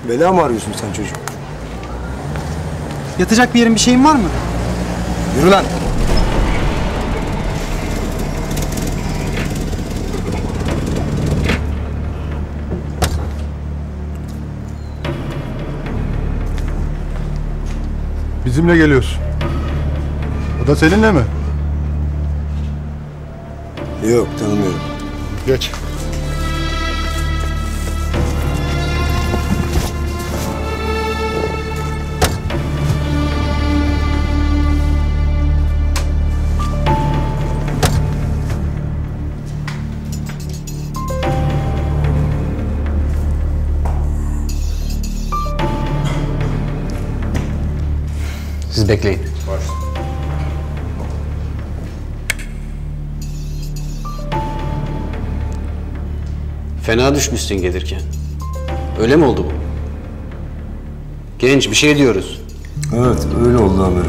Bela mı arıyorsun sen çocuk? Yatacak bir yerin, bir şeyin var mı? Yürü lan! Bizimle geliyorsun. O da seninle mi? Yok, tanımıyorum. Geç. Siz bekleyin. Fena düşmüşsün gelirken. Öyle mi oldu bu? Genç, bir şey diyoruz. Evet, öyle oldu amirim.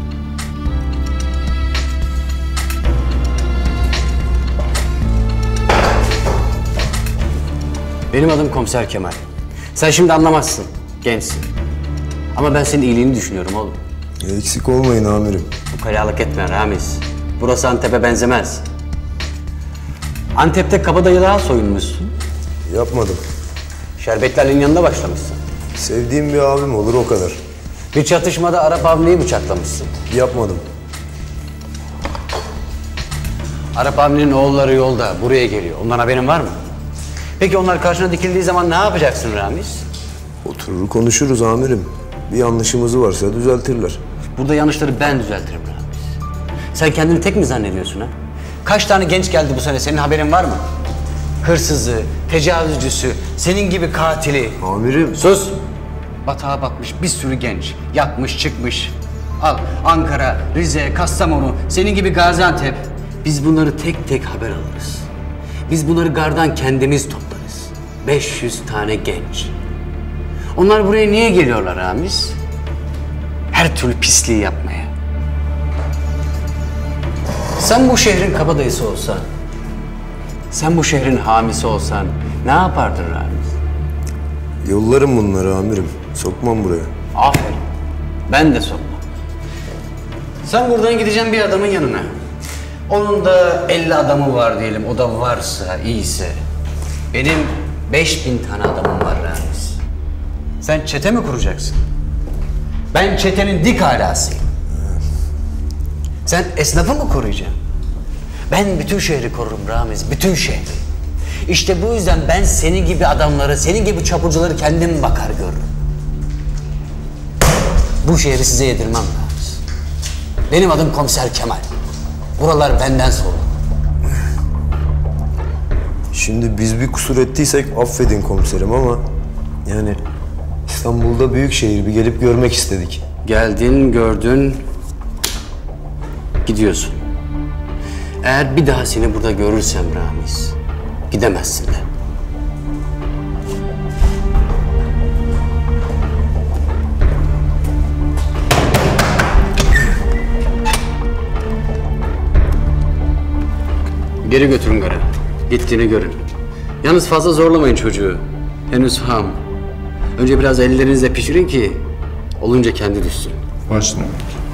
Benim adım Komiser Kemal. Sen şimdi anlamazsın, gençsin. Ama ben senin iyiliğini düşünüyorum oğlum. Eksik olmayın amirim. Ukalalık etme Ramiz. Burası Antep'e benzemez. Antep'te kabadayılığa soyunmuşsun. Yapmadım. Şerbetlerinin yanında başlamışsın. Sevdiğim bir abim olur, o kadar. Bir çatışmada Arap abini bıçaklamışsın. Yapmadım. Arap abinin oğulları yolda, buraya geliyor. Ondan haberin var mı? Peki onlar karşına dikildiği zaman ne yapacaksın Ramiz? Oturur konuşuruz amirim. Bir yanlışımız varsa düzeltirler. Burada yanlışları ben düzeltirim Ramiz. Sen kendini tek mi zannediyorsun ha? Kaç tane genç geldi bu sene, senin haberin var mı? Hırsızı, tecavüzcüsü, senin gibi katili. Amirim. Sus! Batağa batmış bir sürü genç. Yatmış çıkmış. Al Ankara, Rize, Kastamonu, senin gibi Gaziantep. Biz bunları tek tek haber alırız. Biz bunları gardan kendimiz toplarız. 500 tane genç. Onlar buraya niye geliyorlar Ramiz? Her türlü pisliği yapmaya. Sen bu şehrin kabadayısı olsan, sen bu şehrin hamisi olsan ne yapardın Ramiz? Yollarım bunları amirim. Sokmam buraya. Aferin. Ben de sokmam. Sen buradan gideceksin bir adamın yanına. Onun da 50 adamı var diyelim. O da varsa, iyiyse. Benim 5000 tane adamım var Ramiz. Sen çete mi kuracaksın? Ben çetenin dik alasıyım. Sen esnafı mı koruyacaksın? Ben bütün şehri korurum Ramiz, bütün şehri. İşte bu yüzden ben senin gibi adamları, senin gibi çapulcuları kendim bakar görürüm. Bu şehri size yedirmem Ramiz. Benim adım Komiser Kemal. Buralar benden sorulur. Şimdi biz bir kusur ettiysek affedin komiserim ama... Yani İstanbul'da büyük şehir, bir gelip görmek istedik. Geldin, gördün, gidiyorsun. Eğer bir daha seni burada görürsem Ramiz, gidemezsin de. Geri götürün gara. Gittiğini görün. Yalnız fazla zorlamayın çocuğu. Henüz ham. Önce biraz ellerinizle pişirin ki olunca kendi düşsün. Başla.